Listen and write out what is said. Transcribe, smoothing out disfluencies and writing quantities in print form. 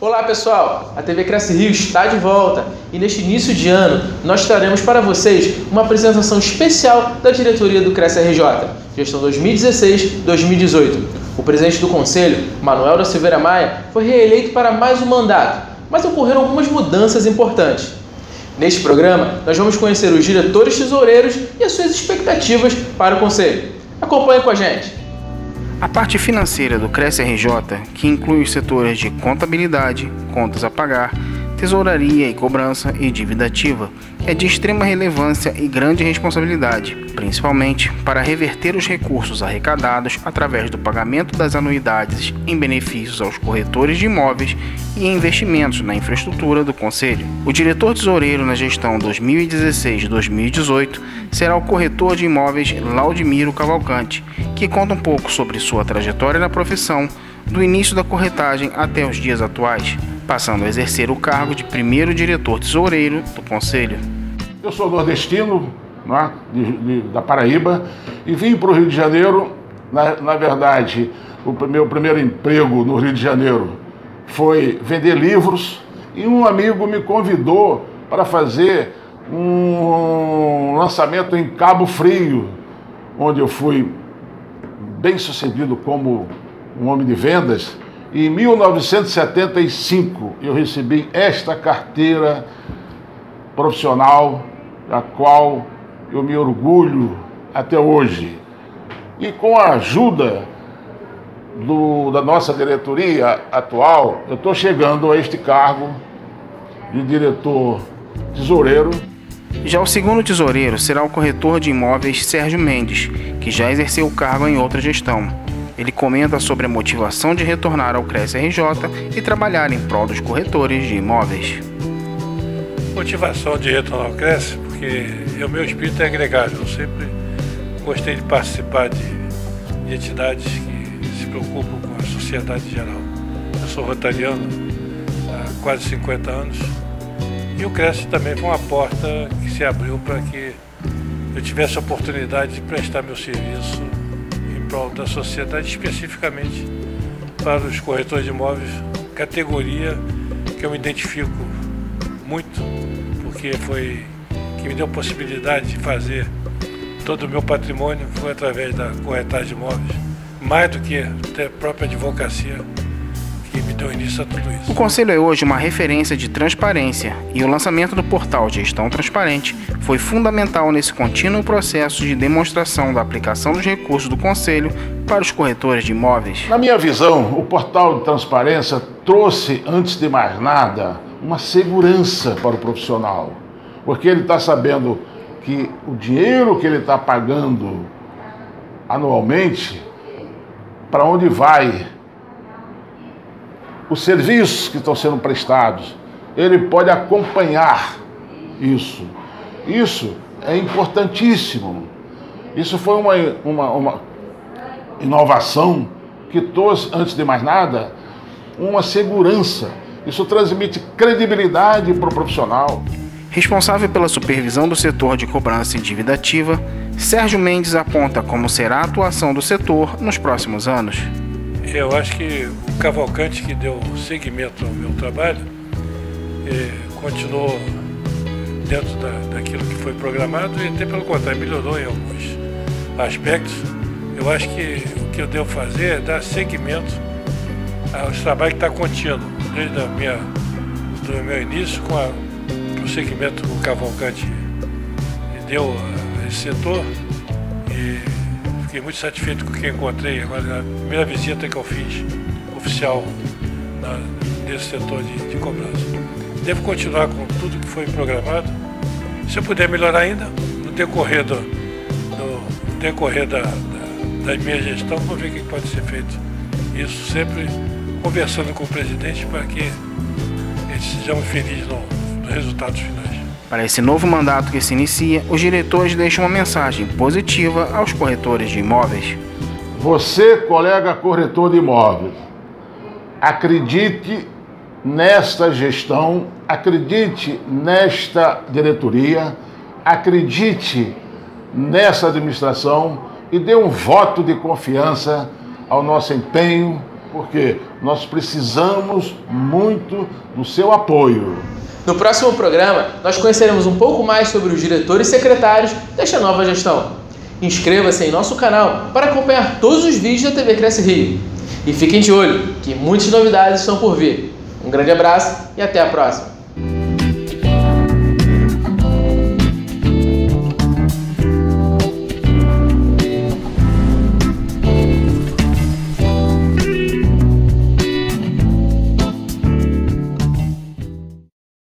Olá pessoal, a TV Cresce Rio está de volta e neste início de ano nós traremos para vocês uma apresentação especial da diretoria do Cresce RJ, gestão 2016-2018. O presidente do conselho, Manuel da Silveira Maia, foi reeleito para mais um mandato, mas ocorreram algumas mudanças importantes. Neste programa, nós vamos conhecer os diretores tesoureiros e as suas expectativas para o conselho. Acompanhe com a gente! A parte financeira do Cresce RJ, que inclui os setores de contabilidade, contas a pagar, tesouraria e cobrança e dívida ativa, é de extrema relevância e grande responsabilidade, principalmente para reverter os recursos arrecadados através do pagamento das anuidades em benefícios aos corretores de imóveis e investimentos na infraestrutura do Conselho. O diretor tesoureiro na gestão 2016-2018 será o corretor de imóveis Laudimiro Cavalcante, que conta um pouco sobre sua trajetória na profissão, do início da corretagem até os dias atuais, passando a exercer o cargo de primeiro diretor tesoureiro do Conselho. Eu sou nordestino, né, da Paraíba, e vim para o Rio de Janeiro. Na verdade, o meu primeiro emprego no Rio de Janeiro foi vender livros, e um amigo me convidou para fazer um lançamento em Cabo Frio, onde eu fui bem sucedido como um homem de vendas. E em 1975 eu recebi esta carteira profissional, da qual eu me orgulho até hoje. E com a ajuda da nossa diretoria atual, eu estou chegando a este cargo de diretor tesoureiro. Já o segundo tesoureiro será o corretor de imóveis Sérgio Mendes, que já exerceu o cargo em outra gestão. Ele comenta sobre a motivação de retornar ao Cresce RJ e trabalhar em prol dos corretores de imóveis. Motivação de retornar ao Cresce, porque o meu espírito é gregário. Eu sempre gostei de participar de entidades que se preocupam com a sociedade em geral. Eu sou rotariano há quase 50 anos e o Cresce também foi uma porta que se abriu para que eu tivesse a oportunidade de prestar meu serviço da sociedade, especificamente para os corretores de imóveis, categoria que eu me identifico muito, porque foi que me deu a possibilidade de fazer todo o meu patrimônio foi através da corretagem de imóveis, mais do que a própria advocacia que me deu início a tudo isso. O Conselho é hoje uma referência de transparência e o lançamento do portal Gestão Transparente foi fundamental nesse contínuo processo de demonstração da aplicação dos recursos do Conselho para os corretores de imóveis. Na minha visão, o portal de transparência trouxe, antes de mais nada, uma segurança para o profissional, porque ele está sabendo que o dinheiro que ele está pagando anualmente, para onde vai, os serviços que estão sendo prestados, ele pode acompanhar isso. Isso é importantíssimo. Isso foi uma inovação que trouxe, antes de mais nada, uma segurança. Isso transmite credibilidade para o profissional. Responsável pela supervisão do setor de cobrança e dívida ativa, Sérgio Mendes aponta como será a atuação do setor nos próximos anos. Eu acho que o Cavalcante, que deu seguimento ao meu trabalho, continuou dentro daquilo que foi programado e até pelo contrário, melhorou em alguns aspectos. Eu acho que o que eu devo fazer é dar seguimento aos trabalhos que está contínuo, desde do meu início, com o segmento que o Cavalcante deu a esse setor, e fiquei muito satisfeito com o que encontrei agora na primeira visita que eu fiz oficial nesse setor de cobrança. Devo continuar com tudo que foi programado. Se eu puder melhorar ainda, no decorrer da minha gestão, vou ver o que pode ser feito. Isso sempre conversando com o presidente para que eles sejam felizes nos resultados finais. Para esse novo mandato que se inicia, os diretores deixam uma mensagem positiva aos corretores de imóveis. Você, colega corretor de imóveis, acredite nesta gestão, acredite nesta diretoria, acredite nessa administração e dê um voto de confiança ao nosso empenho porque nós precisamos muito do seu apoio. No próximo programa, nós conheceremos um pouco mais sobre os diretores e secretários desta nova gestão. Inscreva-se em nosso canal para acompanhar todos os vídeos da TV Cresce Rio. E fiquem de olho, que muitas novidades estão por vir. Um grande abraço e até a próxima!